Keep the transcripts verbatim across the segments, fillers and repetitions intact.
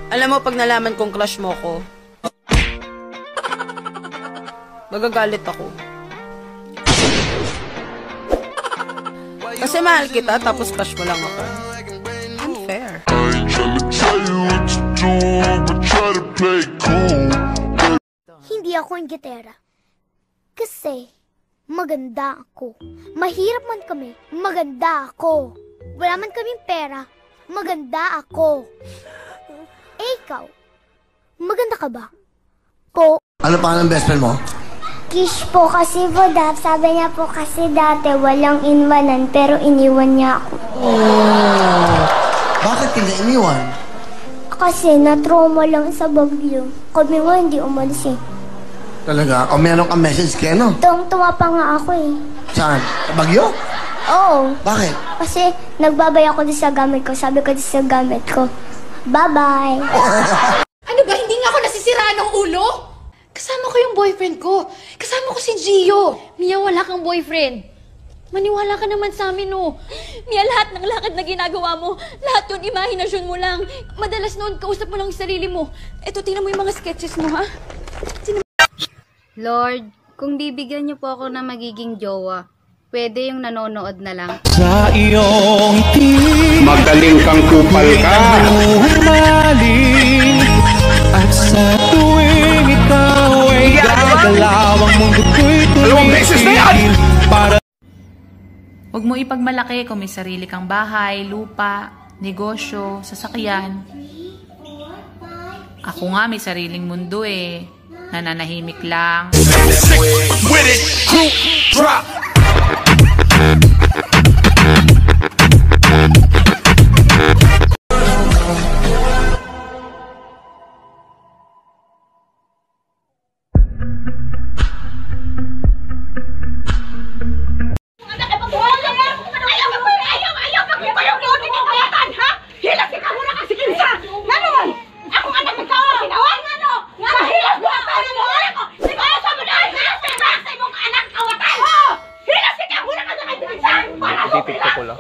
Alam mo, pag nalaman kong crush mo ko, magagalit ako. Kasi mahal kita, tapos crush mo lang ako. Unfair. Hindi ako inggitera. Kasi, maganda ako. Mahirap man kami, maganda ako. Wala man kaming pera, maganda ako. Eh, ikaw, maganda ka ba? Po. Ano pa ng best friend mo? Kish po kasi po, Dap. Sabi niya po kasi dati walang inwanan, pero iniwan niya ako. Oh. Bakit hindi iniwan? Kasi na-trauma lang sa Bagyo. Kami nga hindi umalis eh. Talaga? O meron kang message kaya no? Tuwang-tuwa pa nga ako eh. Saan? Sa Bagyo? Oo. Bakit? Kasi nagbabay ako din sa gamit ko. Sabi ko din sa gamit ko, bye-bye. Ano ba? Hindi nga ako nasisiraan ng ulo? Kasama ko yung boyfriend ko. Kasama ko si Gio. Mia, wala kang boyfriend. Maniwala ka naman sa amin, oh. Mia, lahat ng lakad na ginagawa mo, lahat yun, imahinasyon mo lang. Madalas noon, kausap mo lang yung sarili mo. Eto, tingnan mo yung mga sketches mo, ha? Sino... Lord, kung bibigyan niyo po ako na magiging jowa, pwede yung nanonood na lang. Sa iyong ngiti, magaling kang kupal ka. Humaling, at sa tuwing ikaw ay gagalaw, ang mundo ko'y tumigil para... Huwag mo ipagmalaki kung may sarili kang bahay, lupa, negosyo, sasakyan. Ako nga may sariling mundo eh. Nananahimik lang. With it, group, drop. TikTok ko lang.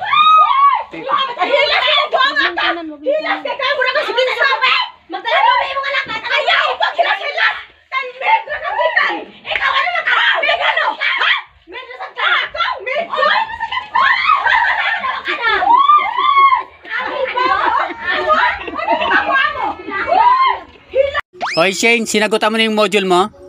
Hoy Shane, sinagutan mo na yung module mo?